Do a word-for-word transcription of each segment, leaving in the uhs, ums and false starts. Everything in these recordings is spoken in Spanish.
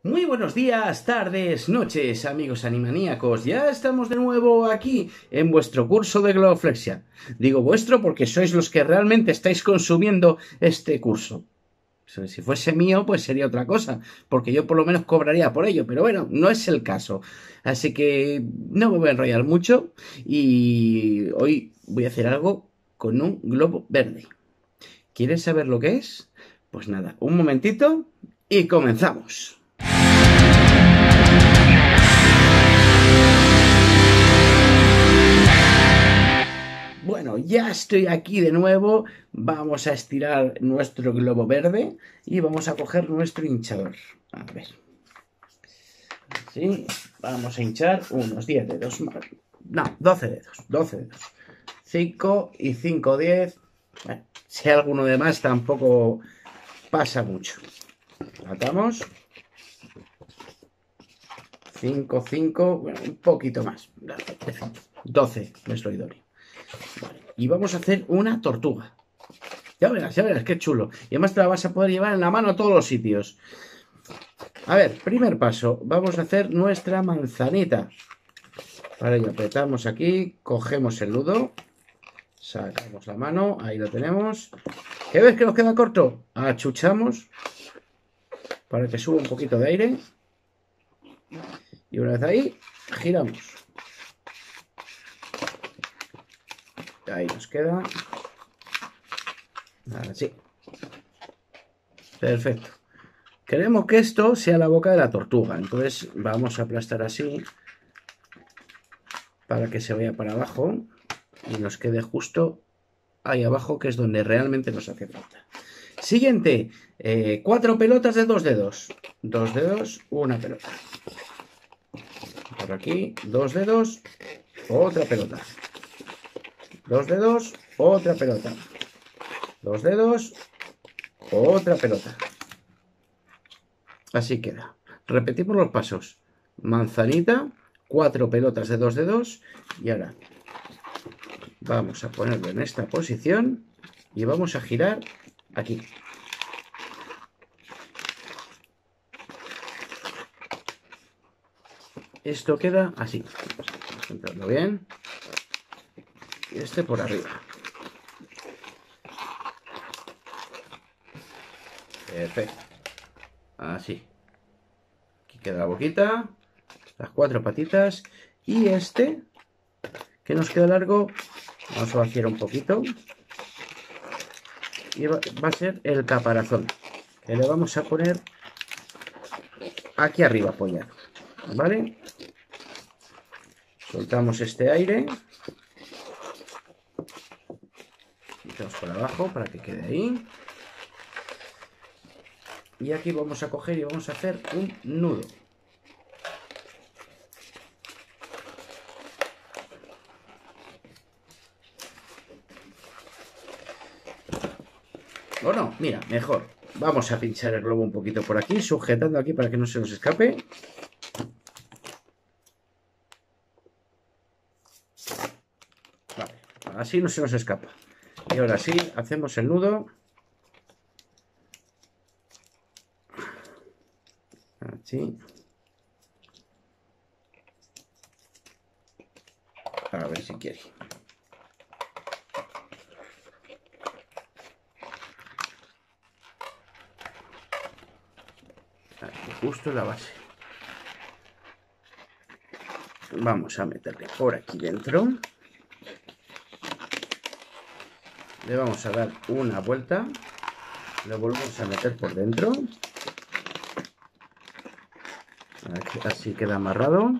Muy buenos días, tardes, noches, amigos animaníacos. Ya estamos de nuevo aquí en vuestro curso de globoflexia. Digo vuestro porque sois los que realmente estáis consumiendo este curso. Si fuese mío, pues sería otra cosa, porque yo por lo menos cobraría por ello, pero bueno, no es el caso. Así que no me voy a enrollar mucho y hoy voy a hacer algo con un globo verde. ¿Quieres saber lo que es? Pues nada, un momentito y comenzamos. Bueno, ya estoy aquí de nuevo. Vamos a estirar nuestro globo verde y vamos a coger nuestro hinchador. A ver. Así, vamos a hinchar unos diez dedos más. No, doce dedos. doce dedos. cinco y cinco, diez. Bueno, si hay alguno de más tampoco pasa mucho. Atamos. cinco, cinco, bueno, un poquito más. doce, me estoy idóneo. Vale. Y vamos a hacer una tortuga. Ya verás, ya verás, qué chulo. Y además te la vas a poder llevar en la mano a todos los sitios. A ver, primer paso. Vamos a hacer nuestra manzanita. Para ello apretamos aquí, cogemos el nudo, sacamos la mano, ahí lo tenemos. ¿Qué ves que nos queda corto? Achuchamos para que suba un poquito de aire. Y una vez ahí, giramos. Ahí nos queda. Así. Perfecto. Queremos que esto sea la boca de la tortuga. Entonces vamos a aplastar así para que se vaya para abajo y nos quede justo ahí abajo, que es donde realmente nos hace falta. Siguiente. Eh, cuatro pelotas de dos dedos. Dos dedos, una pelota. Por aquí, dos dedos, otra pelota. Dos dedos, otra pelota. Dos dedos, otra pelota. Así queda. Repetimos los pasos. Manzanita, cuatro pelotas de dos dedos. Y ahora vamos a ponerlo en esta posición y vamos a girar aquí. Esto queda así. Vamos a centrarlo bien. Y este por arriba. Perfecto. Así. Aquí queda la boquita, las cuatro patitas y este que nos queda largo, vamos a vaciar un poquito y va, va a ser el caparazón, que le vamos a poner aquí arriba apoyado, ¿vale? Soltamos este aire, metemos por abajo para que quede ahí. Y aquí vamos a coger y vamos a hacer un nudo. O no, mira, mejor. Vamos a pinchar el globo un poquito por aquí, sujetando aquí para que no se nos escape. Vale, así no se nos escapa. Y ahora sí, hacemos el nudo. Así. A ver si quiere. Aquí, justo en la base. Vamos a meterle por aquí dentro. Le vamos a dar una vuelta. Lo volvemos a meter por dentro. Así queda amarrado.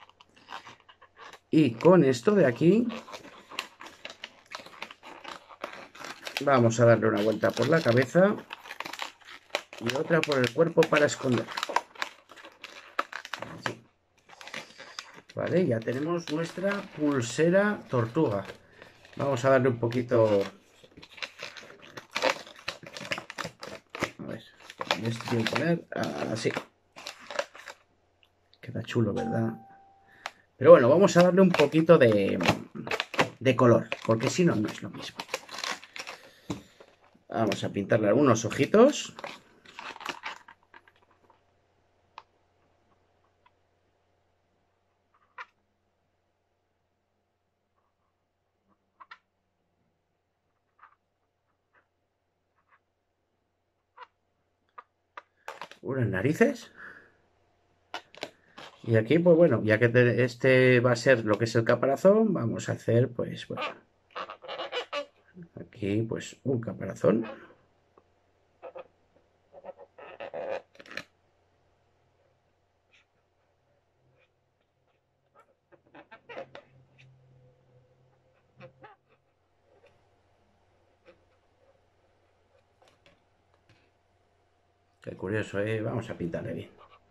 Y con esto de aquí vamos a darle una vuelta por la cabeza y otra por el cuerpo para esconder. Así. Vale, ya tenemos nuestra pulsera tortuga. Vamos a darle un poquito. A ver, esto tiene que poner así. Queda chulo, ¿verdad? Pero bueno, vamos a darle un poquito de, de color, porque si no, no es lo mismo. Vamos a pintarle algunos ojitos. unas narices. Y aquí, pues bueno, ya que te, este va a ser lo que es el caparazón, vamos a hacer, pues, bueno, aquí, pues, un caparazón. Qué curioso, ¿eh? Vamos a pintarle bien.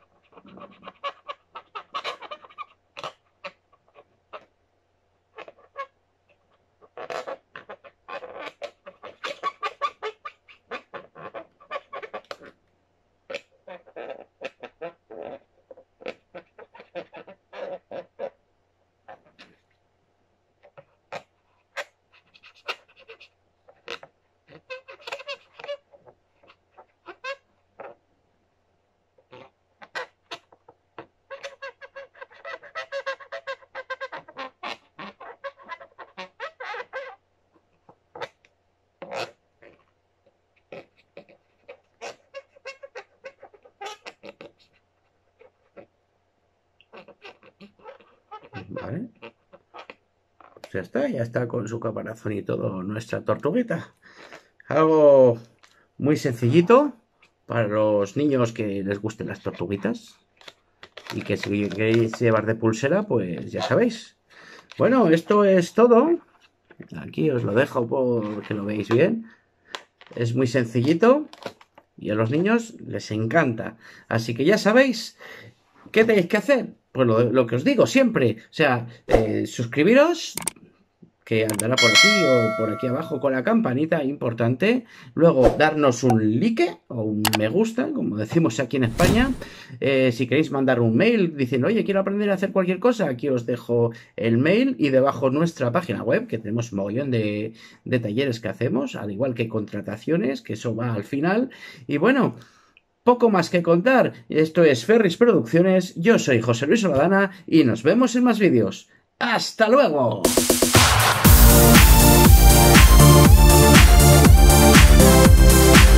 Vale. Pues ya está, ya está con su caparazón y todo nuestra tortuguita. Algo muy sencillito para los niños que les gusten las tortuguitas. Y que si queréis llevar de pulsera, pues ya sabéis. Bueno, esto es todo. Aquí os lo dejo porque lo veáis bien. Es muy sencillito y a los niños les encanta. Así que ya sabéis qué tenéis que hacer. Pues lo, lo que os digo siempre. O sea, eh, suscribiros, que andará por aquí o por aquí abajo con la campanita, importante. Luego darnos un like o un me gusta, como decimos aquí en España. Eh, si queréis mandar un mail diciendo, oye, quiero aprender a hacer cualquier cosa, aquí os dejo el mail y debajo nuestra página web, que tenemos un mogollón de, de talleres que hacemos, al igual que contrataciones, que eso va al final. Y bueno, poco más que contar. Esto es Ferris Producciones, yo soy José Luis Oladana y nos vemos en más vídeos. ¡Hasta luego! We'll be right back.